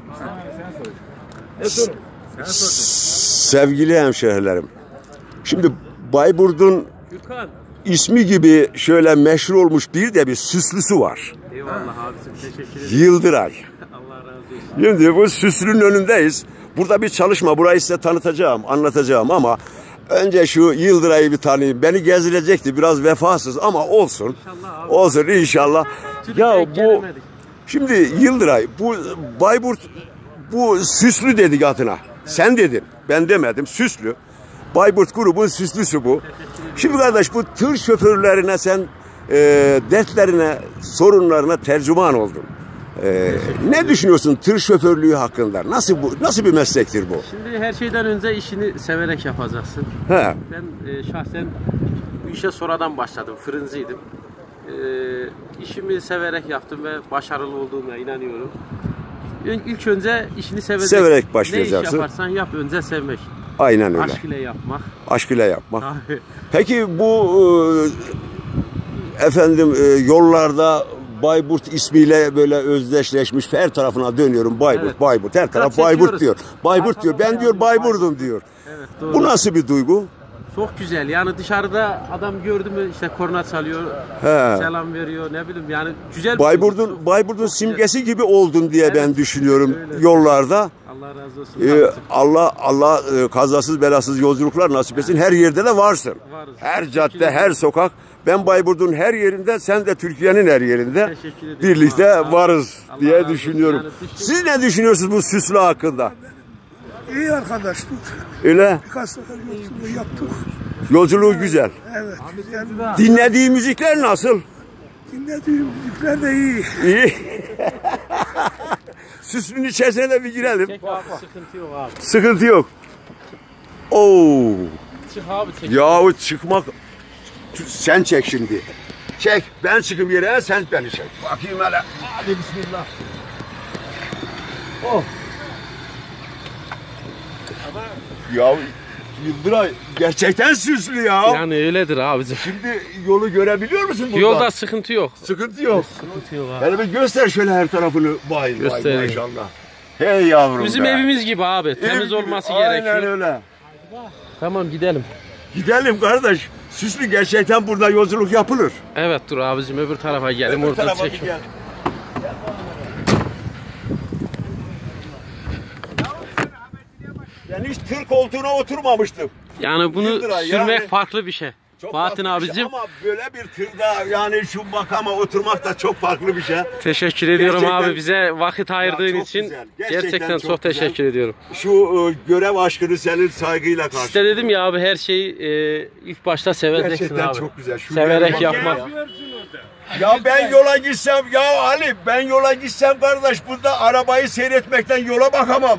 Sevgili hemşehrilerim, şimdi Bayburt'un ismi gibi şöyle meşhur olmuş bir de bir süslüsü var. Eyvallah abicim, teşekkür ederim. Yıldıray. Allah razı olsun. Şimdi bu süslünün önündeyiz. Burada bir çalışma, burayı size tanıtacağım, anlatacağım ama önce şu Yıldıray'ı bir tanıyayım. Beni gezdirecekti, biraz vefasız ama olsun. İnşallah abi. Olsun inşallah. Ya bu şimdi Yıldıray, bu Bayburt, bu süslü dedik adına. Sen dedin, ben demedim, süslü. Bayburt grubun süslüsü bu. Şimdi kardeş, bu tır şoförlerine sen dertlerine, sorunlarına tercüman oldun. Ne düşünüyorsun tır şoförlüğü hakkında? Nasıl bir meslektir bu? Şimdi her şeyden önce işini severek yapacaksın. He. Ben şahsen bu işe sonradan başladım. Fırıncıydım. İşimi severek yaptım ve başarılı olduğuma inanıyorum. İlk önce işini severek başlayacaksın. Ne iş yaparsan yap, önce sevmek. Aynen öyle. Aşk ile yapmak. Aşk ile yapmak. Abi. Peki bu yollarda Bayburt ismiyle böyle özdeşleşmiş, her tarafına dönüyorum Bayburt, Evet. Bayburt, her taraf Bayburt diyor. Bayburt diyor, ben diyor Bayburt'um diyor. Evet, doğru. Bu nasıl bir duygu? Çok güzel. Yani dışarıda adam gördü mü işte korna çalıyor, selam veriyor, ne bileyim yani güzel. Bayburt'un simgesi gibi oldun diye ben düşünüyorum yollarda. Allah razı olsun. Allah kazasız belasız yolculuklar nasip etsin. Her yerde de varsın. Varız. Her cadde, her sokak. Ben Bayburt'un her yerinde, sen de Türkiye'nin her yerinde birlikte varız diye düşünüyorum. Yani siz ne düşünüyorsunuz bu süslü hakkında? İyi arkadaşlık. Öyle. Birkaç sefer yolculuğu yaptık. Yolculuğu güzel. Evet. Güzel. Dinlediği müzikler nasıl? Dinlediğim müzikler de iyi. İyi. Süslünün içerisine de bir girelim. Çek abi, sıkıntı yok abi. Sıkıntı yok. Oo. Çık abi, çek. Yahu çıkmak. Sen çek şimdi. Çek. Ben çıkayım yere, sen beni çek. Bakayım hele. Hadi bismillah. Oh. Ya Yıldıray gerçekten süslü ya. Yani öyledir abicim. Şimdi yolu görebiliyor musun burada? Yolda sıkıntı yok. Sıkıntı yok. Sıkıntı yok abi. Yani bir göster şöyle her tarafını. Vay maşallah. Hey yavrum. Bizim be. evimiz gibi abi. Temiz olması gerekiyor. Aynen öyle. Tamam, gidelim. Gidelim kardeş. Süslü gerçekten burada yolculuk yapılır. Evet, dur abicim, öbür tarafa gidelim, oradan çek. Ben hiç tır koltuğuna oturmamıştım. Yani bunu Yıldıray, sürmek yani farklı bir şey. Bahattin abicim. Ama böyle bir tırda yani şu makama oturmak da çok farklı bir şey. Teşekkür ediyorum Gerçekten, abi, bize vakit ayırdığın için. Güzel. Gerçekten çok teşekkür ediyorum. Şu görev aşkını senin saygıyla karşılıyor. İşte dedim ya abi, her şeyi ilk başta seveceksin Gerçekten abi. çok güzel. Şu severek yapmak. Ya ben yola gitsem, ya Ali ben yola gitsem kardeş, burada arabayı seyretmekten yola bakamam.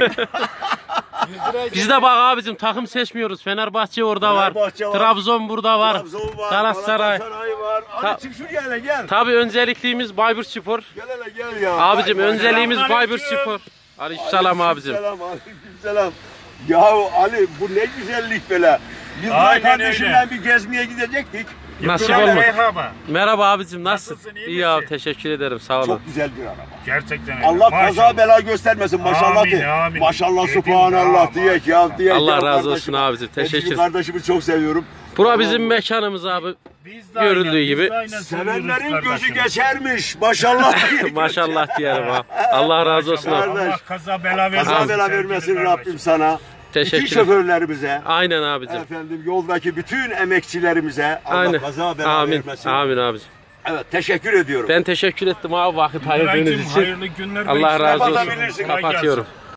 Biz de bak abicim, takım seçmiyoruz. Fenerbahçe orada var. Trabzon burada var. Trabzon var. Galatasaray var. Ali çık şuraya hele gel. Tabii önceliklimiz Bayburtspor. Gel hele gel ya. Abicim önceliğimiz Bayburtspor. Aleykümselam abicim. Aleykümselam. Ya Ali bu ne güzellik böyle. Yıldıray kardeşimle bir gezmeye gidecektik. Nasip olmadı. Merhaba abicim, nasılsın? İyi abi, teşekkür ederim, sağ olun. Çok güzel bir araba. Gerçekten öyle. Allah kaza bela göstermesin maşallah. Amin. Maşallah subhanallah diyek ya. Allah razı olsun abicim, teşekkür. Kardeşimi çok seviyorum. Bura bizim mekanımız abi. Görüldüğü gibi. Sevenlerin gözü geçermiş maşallah. Maşallah diyelim abi. Allah razı olsun abi. Allah kaza bela vermesin. Kaza bela vermesin Rabbim sana. Teşekkür Bütün şoförlerimize. Aynen abicim. Efendim yoldaki bütün emekçilerimize Allah kaza bela vermesin. Amin abicim. Evet, teşekkür ediyorum. Ben teşekkür ettim abi, vakit ayırdığınız için. Hayırlı günler. Allah razı olsun. Kapatabilirsin. Kapatıyorum.